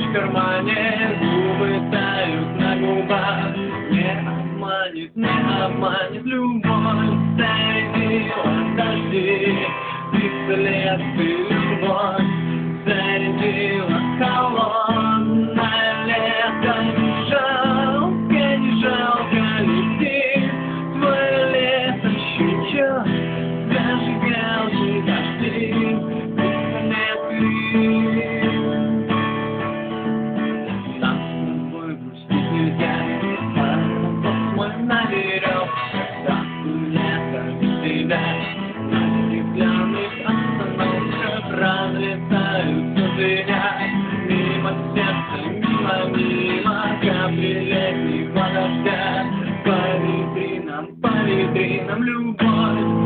в кармане, губы тают на губах. Не обманет любовь, зарядила дожди, пистолет и любовь, зарядила холодное лето. Не жалко людей, твое лето щечет, зажигалки дожди, пистолеты. Нам с тобой грустить нельзя, мой наверел, когда лето без тебя. На стеклянных остановках разлетаются зря. Мимо сердца, мимо капли летнего дождя. По витринам любовь.